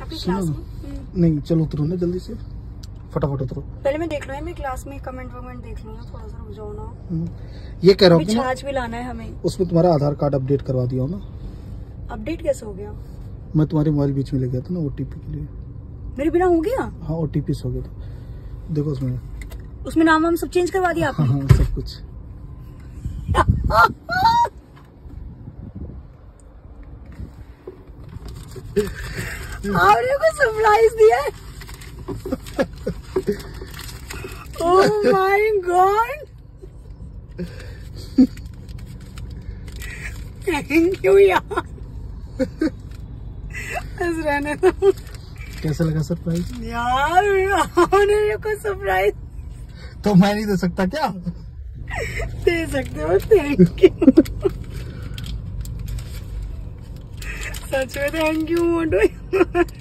आपकी सुनो क्लास ना, में? नहीं चलो उतरो ना जल्दी से, फटाफट उतरो। पहले मैं देख लूँ मैं क्लास में कमेंट वमेंट देख लूँ, थोड़ा सा रुक जाओ ना। ये कह रहा हूँ कि ना, छाछ भी लाना है हमें। उसमें तुम्हारा आधार कार्ड अपडेट करवा दिया हो ना। अपडेट कैसे हो गया? मैं तुम्हारे मोबाइल बीच में ले गया था ना ओटीपी के लिए। मेरे बिना हो गया? हाँ ओटीपी से हो गया था, देखो उसमें नाम हम सब चेंज करवा दिया आपने? हाँ सब कुछ। आपने को सरप्राइज दिया है। Oh my God, thank you यार। बस रहने दो। कैसा लगा सरप्राइज? यार आपने मेरे को सरप्राइज तो मैं नहीं दे सकता क्या? दे सकते हो, थैंक यू। सच में थैंक यू मोटू।